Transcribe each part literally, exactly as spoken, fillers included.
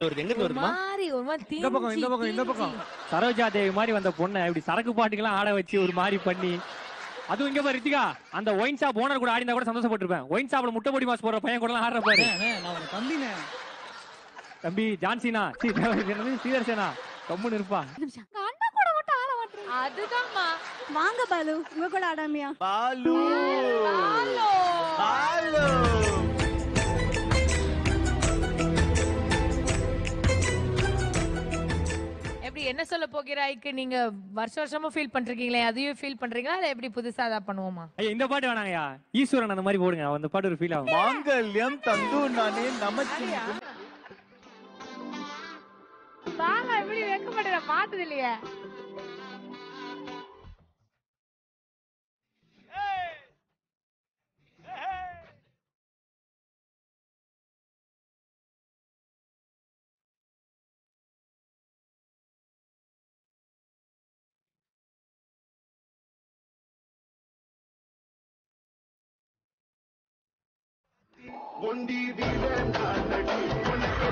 வருது? எங்க இருந்து வருதுமா? மாறி ஒரு மாதிரி இந்த பக்கம் இந்த பக்கம் இந்த பக்கம் சரோஜா தேவி மாதிரி வந்த பொண்ணை இப்படி சரக்கு பாட்டுக்கெல்லாம் ஆட வச்சு ஒரு மாதிரி பண்ணி, அதுவும் இங்க பாரு ரித்திகா, அந்த ஒயின் ஷாப் ஓனர் கூட ஆடினா கூட சந்தோஷப்பட்டிருப்பேன். ஒயின் ஷாப்ல முட்டை பொடி மாஸ் போற பையன் கூட எல்லாம் ஆடுற பாரு. நான் ஒரு தம்பினே. தம்பி ஜான்சினா சீதர்சனா கம்முன்னு இருப்பா. அண்ணா கூட மட்டும் ஆட மாட்டேன். அதுதான்மா. வாங்க பாலு, உங்க கூட ஆடாமியா? பாலு ஹலோ பாலு எப்படி என்ன சொல்ல போகிறாய்க்கு நீங்க வருஷ வருஷமா ஃபீல் பண்றீங்களே, அதையும் ஃபீல் பண்றீங்களா இல்ல எப்படி புதுசா அத பண்ணுவோமா? ஐயா இந்த பாட்டு வேணாங்கய்யா, ஈஸ்வரன் அந்த மாதிரி போடுங்க, அந்த பாட்டு ஒரு ஃபீல் ஆகும். மாங்கல்யம் தந்து நானே நமச்சி. பாலா எப்படி வெக்கப்பட்டத பார்த்தது இல்லையே. ஒண்டி வீரன் நானடி உனக்கு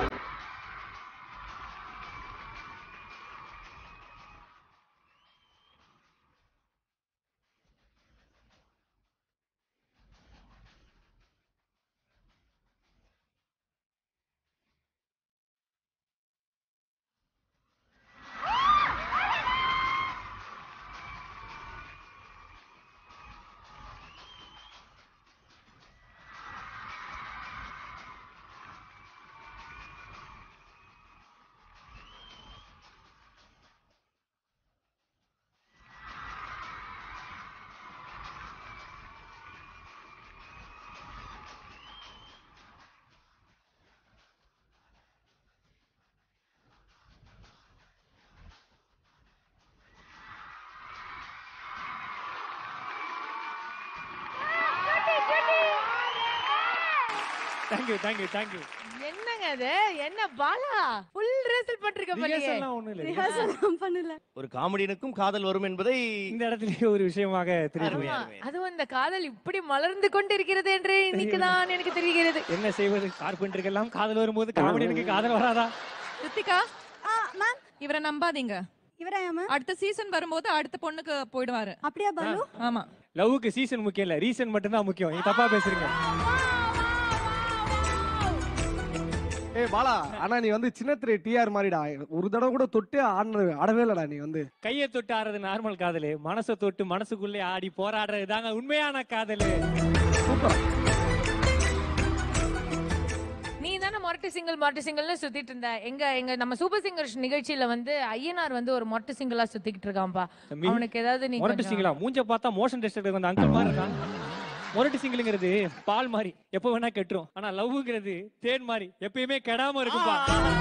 Thank you thank you thank you. என்னங்க அது? என்ன பாலா ஃபுல் ரிஹர்சல் பண்றீங்க போலயே. ரிஹர்சல்லாம் ஒண்ணும் இல்ல. ரிஹர்சல் பண்ணல. ஒரு காமெடியனுக்கும் காதல் வரும் என்பதை இந்த இடத்துல ஒரு விஷயமாக தெரியுது. அதுவும் இந்த காதல் இப்படி மலர்ந்து கொண்டிருக்கிறது என்று இன்னைக்கு தான் எனக்கு தெரிகிறது. என்ன செய்வது, கார்பெண்டருக்கெல்லாம் காதல் வரும்போது காமெடியனுக்கு காதல் வராதா? ரித்திகா ஆ மேம், இவரை நம்பாதீங்க. இவரா மேம்? அடுத்த சீசன் வரும்போது அடுத்த பொண்ணுக்கு போயிடுவாரு. அப்படியே பாலு? ஆமா. லவ்வுக்கு சீசன் முக்கியம் இல்ல, ரீசன் மட்டும் தான் முக்கியம். நீ தப்பா பேசுறீங்க. ஏய் பாலா, ஆனா நீ வந்து சின்ன திரை டிஆர் மாதிரிடா. ஒரு தடவை கூட தொட்டு ஆடுனது ஆடவே இல்லடா நீ வந்து. கையை தொட்டு ஆடுறது நார்மல் காதலு, மனசை தொட்டு மனசுக்குள்ளே ஆடி போராடுறது தாங்க உண்மையான காதலு. சூப்பர். நீ தானே மொரட்டு சிங்கிள் மொரட்டு சிங்கிள்னு சுத்திட்டு இருந்த. எங்க எங்க நம்ம சூப்பர் சிங்கர் நிகழ்ச்சியில வந்து ஐயனார் வந்து ஒரு மொரட்டு சிங்கிளா சுத்திக்கிட்டு இருக்கான்பா. அவனுக்கு ஏதாவது நீ மொரட்டு சிங்கிளா? மூஞ்ச பார்த்தா மோஷன் டெஸ்ட் எடுக்க வந்த அங்கிள் மாதிரி இருக்கான். மொரட்டு சிங்கிள்ங்கிறது பால் மாதிரி எப்ப வேணா கெட்டுரும். ஆனா லவ்ங்கிறது தேன் மாதிரி எப்பயுமே கெடாம இருக்கும்பா.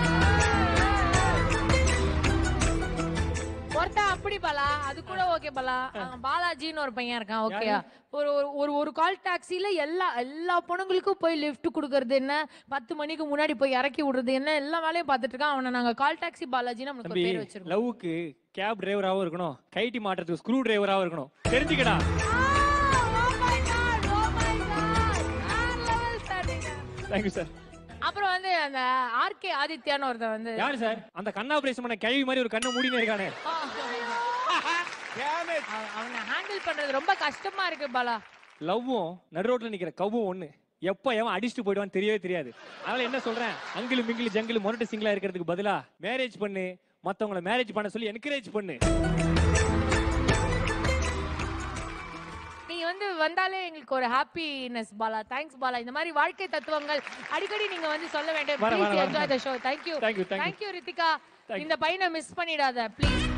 ஒருத்தா அப்படி பாலா, அது கூட ஓகே பாலா. பாலாஜின்னு ஒரு பையன் இருக்கான், ஓகேயா? ஒரு ஒரு ஒரு கால் டாக்ஸில எல்லா எல்லா பொண்ணுங்களுக்கும் போய் லிஃப்ட் கொடுக்கறது என்ன, பத்து மணிக்கு முன்னாடி போய் இறக்கி விடுறது என்ன, எல்லா வேலையும் பார்த்துட்டு இருக்கான். அவனை நாங்க கால் டாக்ஸி பாலாஜின்னு அவனுக்கு பேர் வச்சிருக்கோம். லவ்வுக்கு கேப் டிரைவராவும் இருக்கணும், கைட்டி மாட்டுறதுக்கு ஸ்க்ரூ டிரைவராவும் இருக்கணும். தெரிஞ்சுக்கடா. Thank you sir. அப்புறம் வந்து அந்த ஆர்கே ஆதித்யான்னு ஒருத்தன் வந்து யாரு சார்? அந்த கண் ஆபரேஷன் பண்ண கேள்வி மாதிரி ஒரு கண்ணை மூடினே இருக்கானே. அவனை ஹேண்டில் பண்றது ரொம்ப கஷ்டமா இருக்கு பாலா. லவ்வும் நடு ரோட்ல நிக்கிற கவ்வும் ஒண்ணு. எப்ப எவன் அடிச்சுட்டு போயிடுவான்னு தெரியவே தெரியாது. அதனால என்ன சொல்றேன், அங்கிள் மிங்கிள் ஜங்கிள் மொரட்டு சிங்கிளா இருக்கிறதுக்கு பதிலா மேரேஜ் பண்ணு, மத்தவங்கள மேரேஜ் பண்ண சொல்லி என்கரேஜ் பண்ணு. நீ வந்து வந்தாலே எங்களுக்கு ஒரு ஹாப்பினஸ் பாலா. தேங்க்ஸ் பாலா. இந்த மாதிரி வாழ்க்கை தத்துவங்கள் அடிக்கடி நீங்க வந்து சொல்ல வேண்டும். Please enjoy the show. Thank you. Thank you, thank you. Thank you Rithika. இந்த பையனை மிஸ் பண்ணிடாத ப்ளீஸ்.